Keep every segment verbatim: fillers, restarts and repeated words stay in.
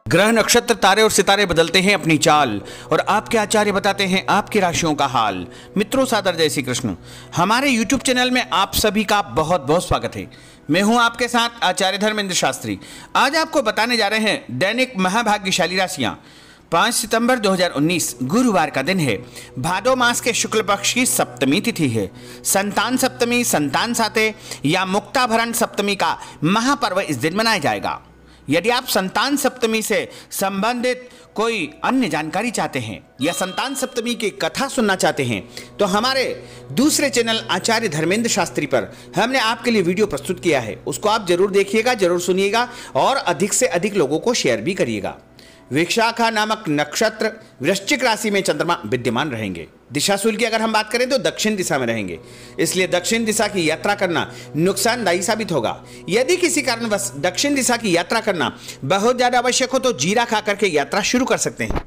ग्रह नक्षत्र तारे और सितारे बदलते हैं अपनी चाल और आपके आचार्य बताते हैं आपकी राशियों का हाल। मित्रों, सादर जय श्री कृष्ण। हमारे यूट्यूब चैनल में आप सभी का बहुत बहुत स्वागत है। मैं हूं आपके साथ आचार्य धर्मेंद्र शास्त्री। आज आपको बताने जा रहे हैं दैनिक महाभाग्यशाली राशियां। पाँच सितंबर दो हज़ार उन्नीस गुरुवार का दिन है। भादो मास के शुक्ल पक्ष की सप्तमी तिथि है। संतान सप्तमी, संतान साते या मुक्ताभरण सप्तमी का महापर्व इस दिन मनाया जाएगा। यदि आप संतान सप्तमी से संबंधित कोई अन्य जानकारी चाहते हैं या संतान सप्तमी की कथा सुनना चाहते हैं तो हमारे दूसरे चैनल आचार्य धर्मेंद्र शास्त्री पर हमने आपके लिए वीडियो प्रस्तुत किया है। उसको आप जरूर देखिएगा, जरूर सुनिएगा और अधिक से अधिक लोगों को शेयर भी करिएगा। विशाखा नामक नक्षत्र वृश्चिक राशि में चंद्रमा विद्यमान रहेंगे। दिशाशूल की अगर हम बात करें तो दक्षिण दिशा में रहेंगे, इसलिए दक्षिण दिशा की यात्रा करना नुकसानदायी साबित होगा। यदि किसी कारणवश दक्षिण दिशा की यात्रा करना बहुत ज्यादा आवश्यक हो तो जीरा खा करके यात्रा शुरू कर सकते हैं।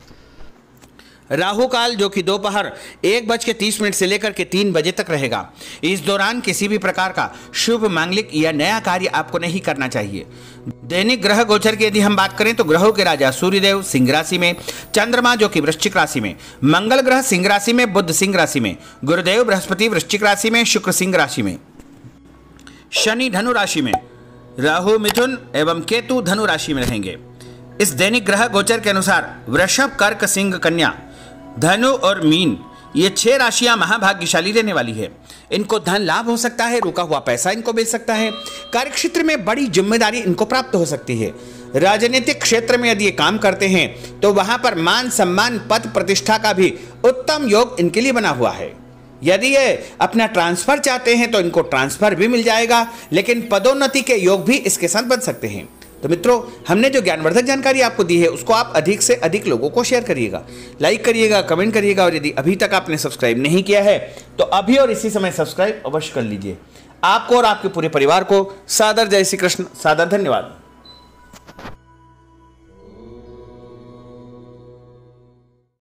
राहु काल जो कि दोपहर एक बज के तीस मिनट से लेकर के तीन बजे तक रहेगा। इस दौरान किसी भी प्रकार का शुभ मांगलिक या नया कार्य आपको नहीं करना चाहिए। दैनिक ग्रह गोचर की यदि हम बात करें तो ग्रहों के राजा सूर्यदेव सिंह राशि में, चंद्रमा जो कि वृश्चिक राशि में, मंगल ग्रह सिंह राशि में, बुध सिंह राशि में, गुरुदेव बृहस्पति वृश्चिक राशि में, शुक्र सिंह राशि में, शनि धनु राशि में, राहु मिथुन एवं केतु धनु राशि में रहेंगे। इस दैनिक ग्रह गोचर के अनुसार वृषभ, कर्क, सिंह, कन्या, धनु और मीन ये छह राशियां महाभाग्यशाली रहने वाली है। इनको धन लाभ हो सकता है, रुका हुआ पैसा इनको मिल सकता है, कार्यक्षेत्र में बड़ी जिम्मेदारी इनको प्राप्त हो सकती है। राजनीतिक क्षेत्र में यदि ये काम करते हैं तो वहां पर मान सम्मान, पद प्रतिष्ठा का भी उत्तम योग इनके लिए बना हुआ है। यदि ये अपना ट्रांसफर चाहते हैं तो इनको ट्रांसफर भी मिल जाएगा, लेकिन पदोन्नति के योग भी इसके साथ बन सकते हैं। तो मित्रों, हमने जो ज्ञानवर्धक जानकारी आपको दी है उसको आप अधिक से अधिक लोगों को शेयर करिएगा, लाइक करिएगा, कमेंट करिएगा और यदि अभी तक आपने सब्सक्राइब नहीं किया है तो अभी और इसी समय सब्सक्राइब अवश्य कर लीजिए। आपको और आपके पूरे परिवार को सादर जय श्री कृष्ण, सादर धन्यवाद।